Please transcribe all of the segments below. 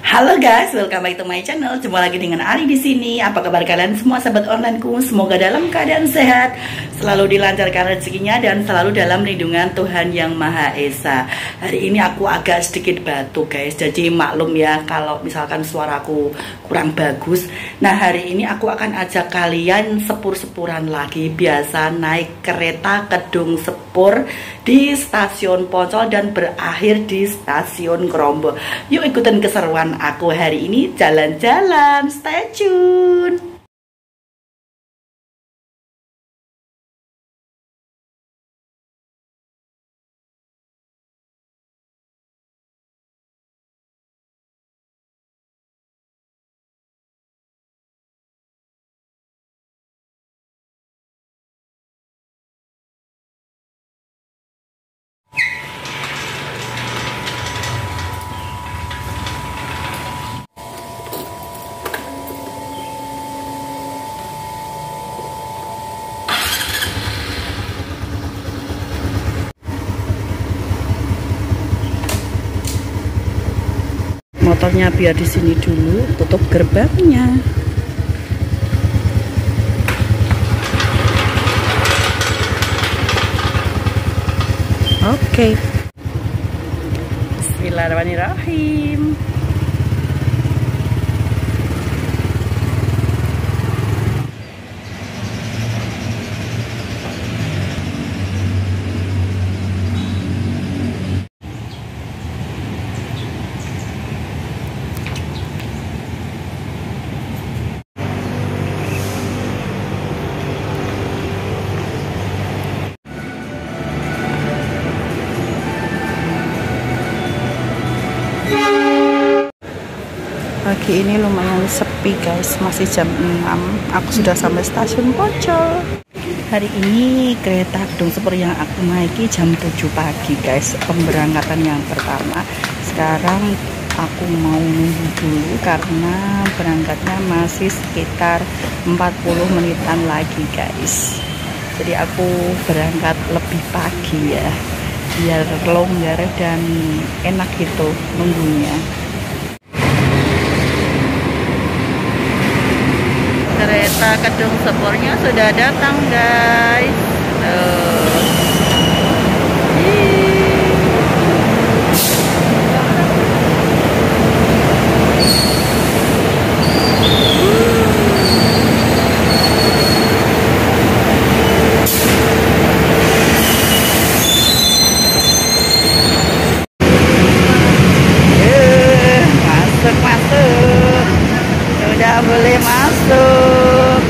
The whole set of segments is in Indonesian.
Halo guys, welcome back to my channel. Jumpa lagi dengan Ari di sini. Apa kabar kalian semua sahabat onlineku? Semoga dalam keadaan sehat, selalu dilancarkan rezekinya dan selalu dalam lindungan Tuhan Yang Maha Esa. Hari ini aku agak sedikit batuk guys, jadi maklum ya kalau misalkan suaraku kurang bagus. Nah, hari ini aku akan ajak kalian sepur-sepuran lagi. Biasa naik kereta Kedung Sepur di stasiun Poncol dan berakhir di stasiun Krombo. Yuk ikutin keseruan aku hari ini jalan-jalan, stay tune. Motornya biar di sini dulu, tutup gerbangnya. Oke. Bismillahirrahmanirrahim. Pagi ini lumayan sepi guys, masih jam 6. Aku sudah sampai stasiun Poncol. Hari ini kereta Kedung Sepur yang aku naiki jam 7 pagi guys, pemberangkatan yang pertama. Sekarang aku mau nunggu dulu karena berangkatnya masih sekitar 40 menitan lagi guys. Jadi aku berangkat lebih pagi ya, biar longgar dan enak gitu nunggunya. Kereta Kedung Sepurnya sudah datang guys. Masuk. Sudah boleh masuk.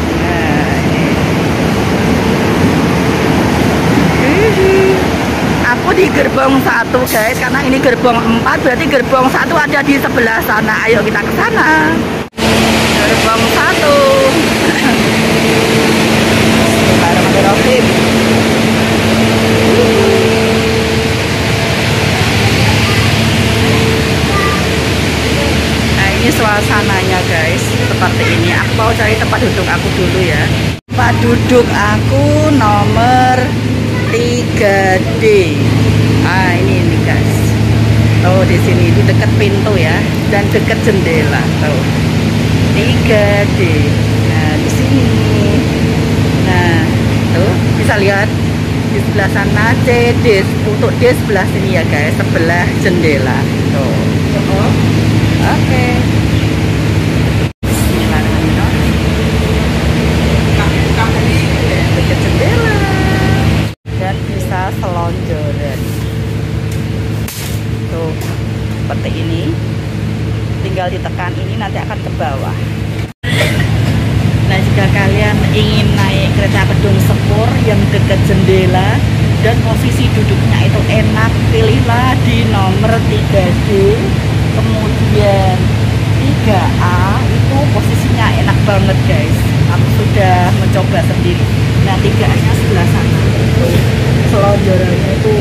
Aku di gerbong 1 guys, karena ini gerbong 4, berarti gerbong 1 ada di sebelah sana. Ayo kita ke sana. Gerbong 1. Bismillahirrahmanirrahim. Nah, ini suasananya guys, seperti ini. Aku mau cari tempat duduk aku dulu ya. Tempat duduk aku nomor 3D. Ah, ini guys. Tuh di sini di dekat pintu ya dan dekat jendela. Tuh. 3D. Nah, di sini. Nah, tuh bisa lihat di sebelah sana CD. Untuk D sebelah sini ya guys, sebelah jendela. Tuh. Oke. Dekat jendela. Dan bisa selonjoran tuh seperti ini, tinggal ditekan ini nanti akan ke bawah. Nah, jika kalian ingin naik kereta Kedung Sepur yang dekat jendela dan posisi duduknya itu enak, pilihlah di nomor 3D. Kemudian 3A itu posisinya enak banget guys, aku sudah mencoba sendiri. Nah, 3A-nya sebelah sana, selonjorannya itu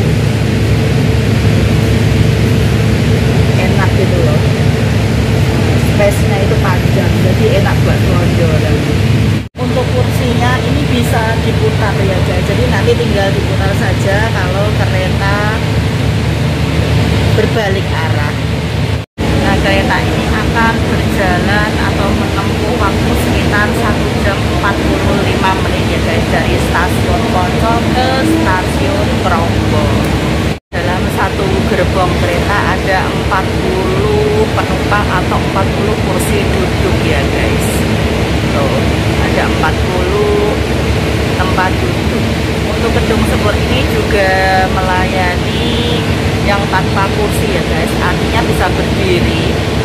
enak gitu loh, space-nya itu panjang, jadi enak buat selonjoran. Untuk kursinya ini bisa diputar ya guys, jadi nanti tinggal diputar saja kalau kereta berbalik arah. Nah, kereta ini akan akan berjalan atau menempuh waktu sekitar 1 jam 45 menit ya guys, dari stasiun Poncol ke stasiun Krombo. Dalam satu gerbong kereta ada 40 penumpang atau 40 kursi duduk ya guys. Tuh, ada 40 tempat duduk. Untuk gedung sepur ini juga melayani yang tanpa kursi ya guys, artinya bisa berdiri.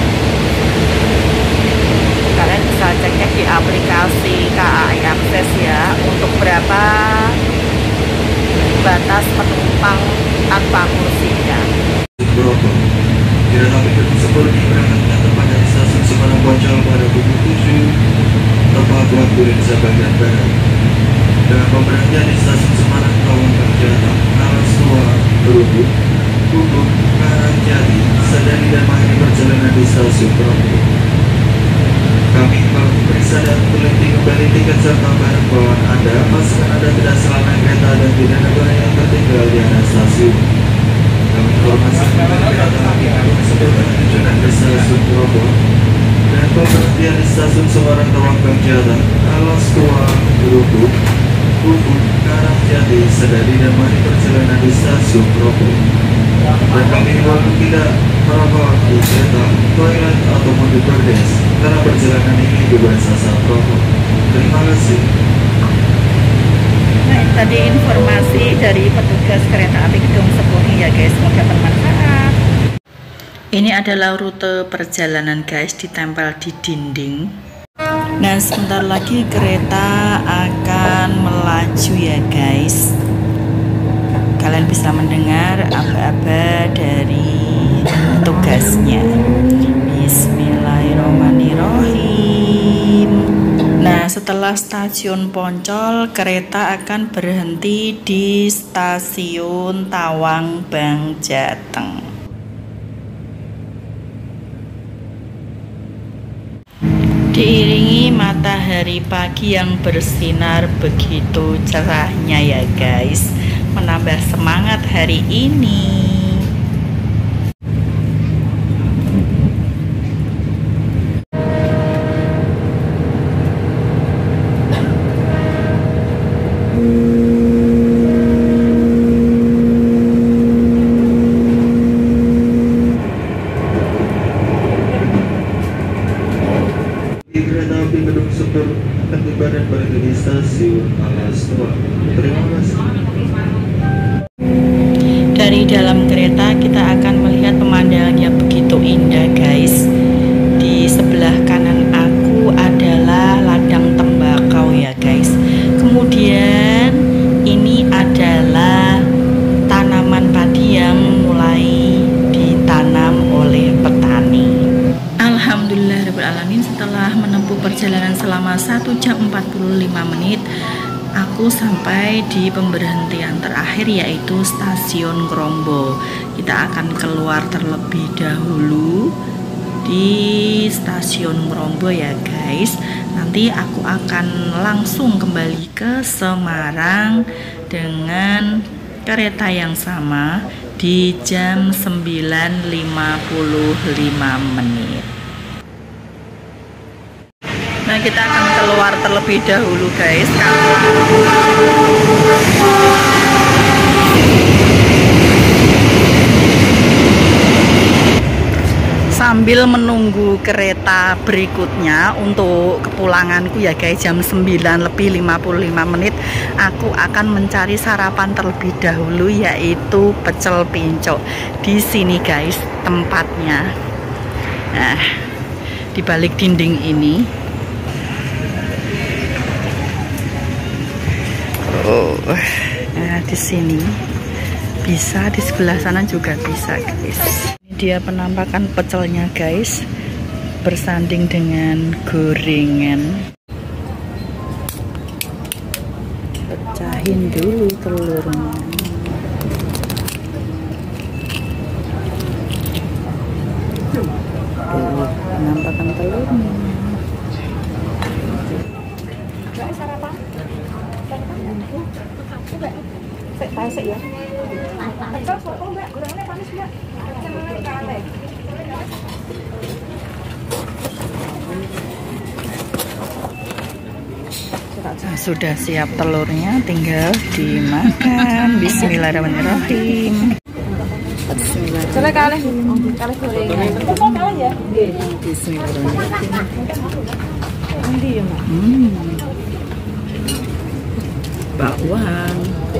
Kalian bisa ceknya di aplikasi KAI Akses ya, untuk berapa batas penumpang tanpa kursinya. Kereta api gedung sepur ini berangkatnya tepat dari stasiun Semarang Poncol pada pukul 7 tepat waktu Indonesia bagian barat. Dengan pemberhentian di stasiun Semarang Tawang Jakarta, Alas Tua, Berubuk, Kubuk, Karangjati, Sadari dan mengakhiri perjalanan di stasiun Krombo. Kami memeriksa dan teliti kembali tiket serta barang bawaan Anda, pastikan Anda tidak salah naik kereta dan tidak ada barang yang tertinggal di atas stasiun. Kami informasikan kereta api gedung sepur dengan tujuan ke stasiun Krombo dan pemberhentian di stasiun Semarang Tawang Jakarta, Alas Tua, Berubuk, Kubuk, Karangjati, Sadari dan mengakhiri perjalanan di stasiun Krombo. Dan kami himbau tidak merokok di kereta, toilet ataupun di bordes karena perjalanan ini bebas asal rokok. Terima kasih. Nah, tadi informasi dari petugas kereta api gedung sepur ya guys, semoga bermanfaat. Ini adalah rute perjalanan guys, ditempel di dinding. Nah, sebentar lagi kereta akan melaju ya guys. Kalian bisa mendengar aba-aba dari tugasnya. Bismillahirrahmanirrahim. Nah, setelah stasiun Poncol, kereta akan berhenti di stasiun Tawang Jateng. Diiringi matahari pagi yang bersinar begitu cerahnya ya guys, menambah semangat hari ini. Kereta api gedung sepur akan tiba dan berhenti di stasiun Alas Tua. Terima kasih. Dari dalam kereta kita akan melihat pemandangan yang begitu indah guys. Di sebelah kanan aku adalah ladang tembakau ya guys. Kemudian ini adalah tanaman padi yang mulai ditanam oleh petani. Alhamdulillahirrahmanirrahim, setelah menempuh perjalanan selama 1 jam 45 menit, aku sampai di pemberhentian terakhir yaitu stasiun Krombo. Kita akan keluar terlebih dahulu di stasiun Krombo ya guys. Nanti aku akan langsung kembali ke Semarang dengan kereta yang sama di jam 9.55 menit. Nah, kita akan keluar terlebih dahulu guys. Sambil menunggu kereta berikutnya untuk kepulanganku ya guys, jam 9.55 menit, aku akan mencari sarapan terlebih dahulu yaitu pecel pincuk. Di sini guys tempatnya. Nah, di balik dinding ini. Nah, di sini bisa, di sebelah sana juga bisa guys. Ini dia penampakan pecelnya guys, bersanding dengan gorengan. Pecahin dulu telurnya. Tuh, penampakan telurnya. Saya ya. Pecel soto Mbak, gorengannya panis Mbak. Sudah siap telurnya, tinggal dimakan. Bismillahirrahmanirrahim. Bismillahirrahmanirrahim. Bakwan.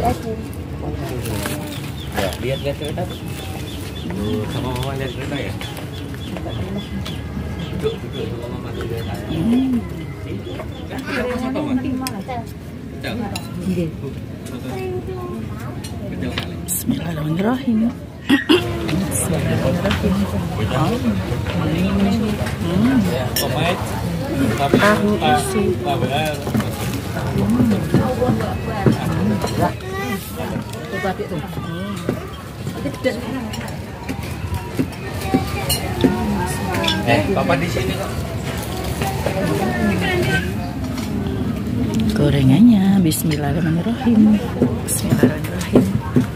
Ya, lihat kereta. Sama mama lihat kereta ya. Duduk sama mama lihat Bismillahirrahmanirrahim. Tahu isi. Papa di sini kok. Gorengannya, bismillahirrahmanirrahim. Bismillahirrahmanirrahim.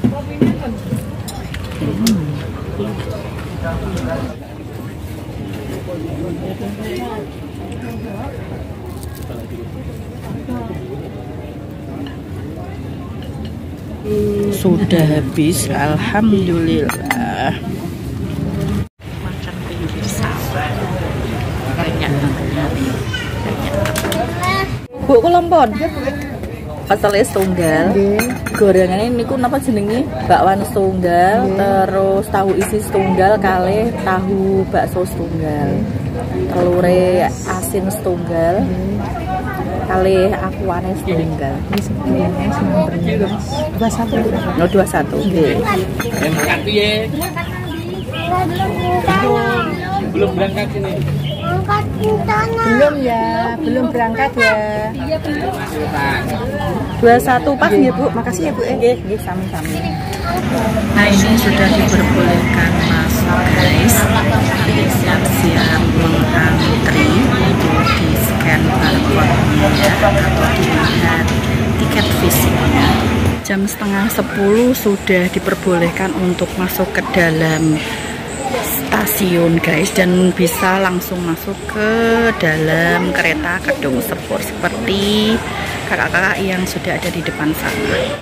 Sudah habis, alhamdulillah. Makan pinggir sawah. Banyak banget. Bu kelompon. Pasalnya setunggal. Gorengannya ini ku napa jenenge? Bakwan setunggal, terus tahu isi setunggal kalih tahu bakso setunggal. Telure asin setunggal. Kalih akuane setunggal. 21. Oh, 21. Nggih. Berangkat piye? Belum berangkat ini. Belum ya, belum berangkat ya. 21 pas ya Bu. Makasih ya Bu. Nggih, sami-sami. Nah, ini sudah diperbolehkan masuk guys. Nanti siap-siap mengantri untuk di scan barcode-nya atau dilihat tiket fisiknya. Jam setengah 10 sudah diperbolehkan untuk masuk ke dalam stasiun guys, dan bisa langsung masuk ke dalam kereta Kedung Sepur seperti kakak-kakak yang sudah ada di depan sana.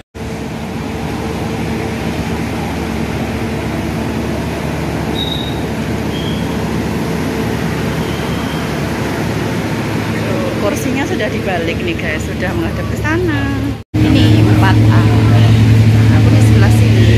Kursinya sudah dibalik nih guys, sudah menghadap ke sana. Ini 4A. Aku di sebelah sini.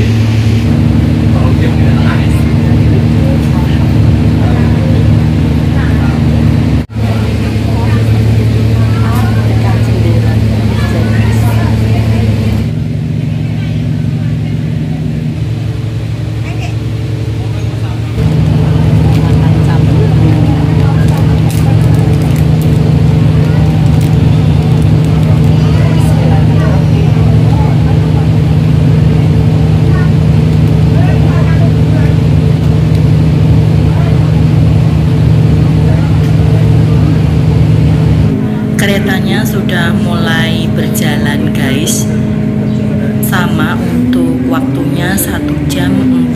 Keretanya sudah mulai berjalan guys. Sama untuk waktunya 1 jam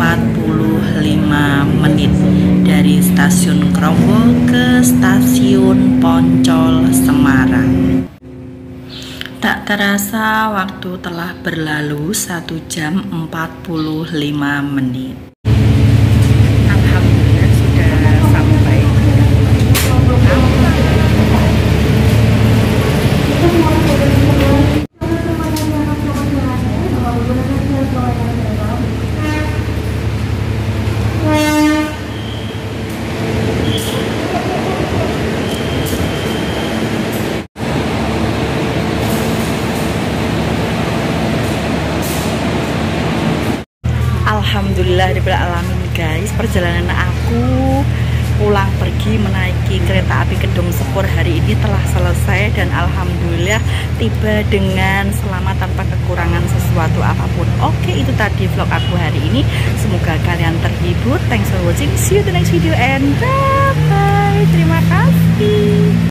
45 menit dari stasiun Krombo ke stasiun Poncol Semarang. Tak terasa waktu telah berlalu 1 jam 45 menit. Alhamdulillah sudah sampai. Alhamdulillahirrahmanirrahim guys, perjalanan aku pulang pergi menaiki kereta api Kedung Sepur hari ini telah selesai, dan alhamdulillah tiba dengan selamat tanpa kekurangan sesuatu apapun. Oke, itu tadi vlog aku hari ini. Semoga kalian terhibur. Thanks for watching. See you the next video and bye bye. Terima kasih.